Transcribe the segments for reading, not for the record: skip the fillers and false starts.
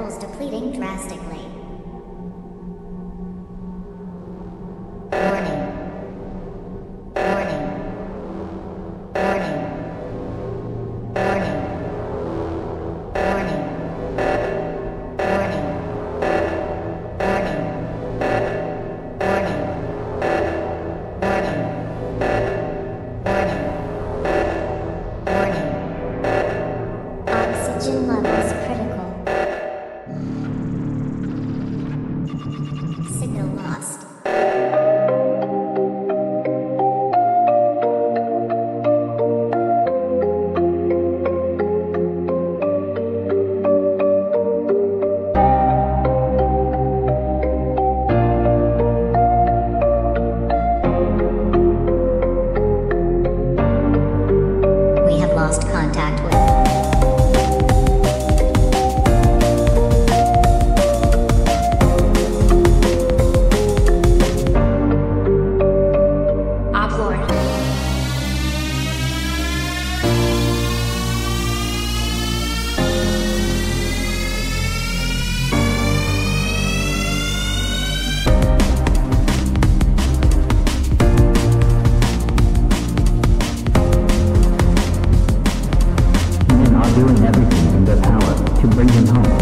levels depleting drastically. Warning. Warning. Warning. Warning. Warning. Warning. Warning. Warning. Warning. Warning. Warning. Oxygen levels critical. Signal lost. We have lost contact with Oblord. Men are doing everything in their power to bring him home.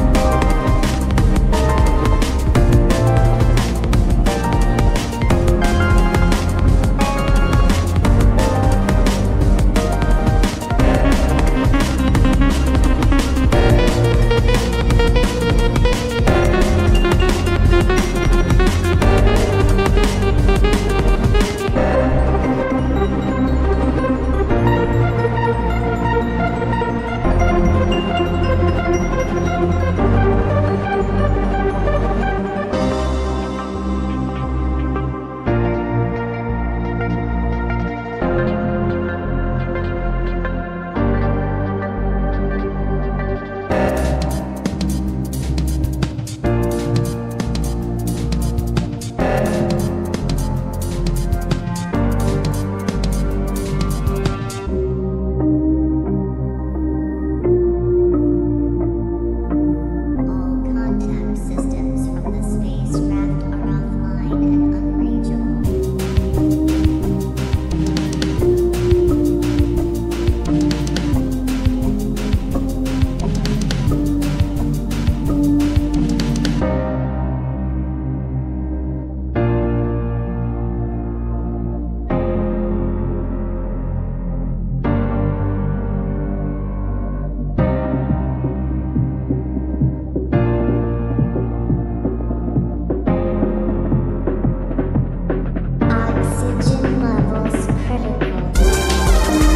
All contact systems from the spacecraft are offline and unreachable. Oxygen levels critical.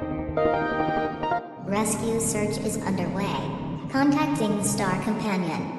Rescue search is underway. Contacting Star Companion.